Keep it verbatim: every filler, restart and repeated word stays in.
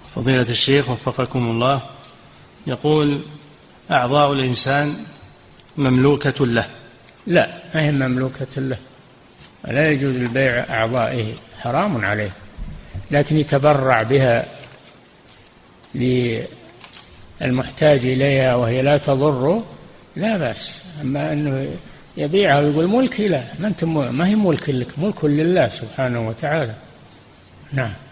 فضيلة الشيخ وفقكم الله، يقول: أعضاء الإنسان مملوكة له. لا، ما هي مملوكة له، لا يجوز البيع أعضائه، حرام عليه، لكن يتبرع بها للمحتاج إليها وهي لا تضره لا بأس. أما أنه يبيعها ويقول ملكي، لا، ما هي ملك لك، ملك لله سبحانه وتعالى. نعم.